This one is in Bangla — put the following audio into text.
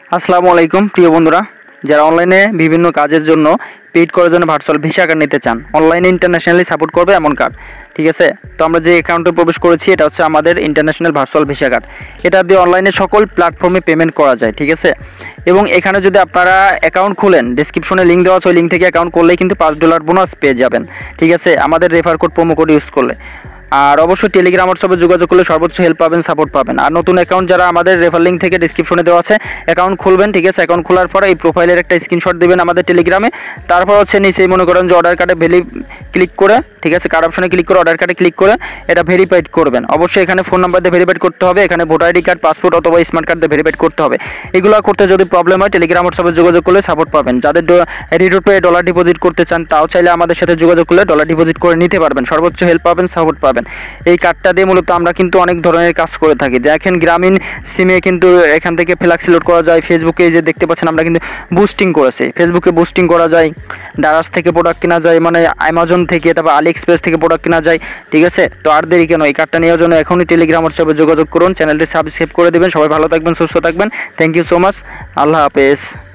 আসসালামু আলাইকুম প্রিয় বন্ধুরা, যারা অনলাইনে বিভিন্ন কাজের জন্য পেইড করার জন্য ভার্চুয়াল ভিসা কার্ড নিতে চান, অনলাইনে ইন্টারন্যাশনালি সাপোর্ট করবে এমন কার্ড। ঠিক আছে, তো আমরা যে অ্যাকাউন্টে প্রবেশ করেছি এটা হচ্ছে আমাদের ইন্টারন্যাশনাল ভার্চুয়াল ভিসা কার্ড। এটা দিয়ে অনলাইনে সকল প্ল্যাটফর্মে পেমেন্ট করা যায়। ঠিক আছে, এবং এখানে যদি আপনারা অ্যাকাউন্ট খুলেন, ডিসক্রিপশনে লিঙ্ক দেওয়া আছে, ওই লিঙ্ক থেকে অ্যাকাউন্ট করলেই কিন্তু $5 বোনাস পেয়ে যাবেন। ঠিক আছে, আমাদের refer code promo code use করলে। আর অবশ্যই টেলিগ্রাম হোয়াটসঅ্যাপে যোগাযোগ করলে সর্বোচ্চ হেল্প পাবেন, সাপোর্ট পাবেন। আর নতুন অ্যাকাউন্ট যারা আমাদের রেফার লিঙ্ক থেকে ডিসক্রিপশনে দেওয়া আছে অ্যাকাউন্ট খুলবেন। ঠিক আছে, অ্যাকাউন্ট খোলার পরে এই প্রোফাইলের একটা স্ক্রিনশট দেবেন আমাদের টেলিগ্রামে। তারপর হচ্ছে নিচেই মনে করেন যে অর্ডার কার্ডে ক্লিক করে, ঠিক আছে, কার্ড অপশনে ক্লিক করে অর্ডার কার্ডে ক্লিক করে এটা ভেরিফাইড করবেন। অবশ্যই এখানে ফোন নাম্বার দিয়ে ভেরিফাইড করতে হবে, এখানে ভোটার আইডি কার্ড, পাসপোর্ট অথবা স্মার্ট কার্ড দিয়ে ভেরিফাইড করতে হবে। এগুলো করতে যদি প্রবলেম হয় টেলিগ্রাম হোয়াটসঅ্যাপে যোগাযোগ করলে সাপোর্ট পাবেন। যাদের রিডোপে ডলার ডিপোজিট করতে চান তাও চাইলে আমাদের সাথে যোগাযোগ করলে ডলার ডিপোজিট করে নিতে পারবেন, সর্বোচ্চ হেল্প পাবেন, সাপোর্ট পাবেন। এই কার্ডটা দিয়ে মূলত আমরা কিন্তু অনেক ধরনের কাজ করে থাকি। দেখেন গ্রামীণ সিমে কিন্তু এখান থেকে ফ্ল্যাক্সি লোড করা যায়। ফেসবুকে যে দেখতে পাচ্ছেন আমরা কিন্তু বুস্টিং করেছি, ফেসবুকে বুস্টিং করা যায়, দারাজ থেকে প্রোডাক্ট কেনা যায়, মানে অ্যামাজন থেকে, তারপর আলি এক্সপ্রেস থেকে প্রোডাক্ট কেনা যায়। ঠিক আছে, তো আর দেরি কেন, এই কার্ডটা নেওয়ার জন্য এখনই টেলিগ্রাম হোয়াটসঅ্যাপে যোগাযোগ করুন, চ্যানেলটি সাবস্ক্রাইব করে দেবেন। সবাই ভালো থাকবেন, সুস্থ থাকবেন। থ্যাংক ইউ সো মাচ, আল্লাহ হাফেজ।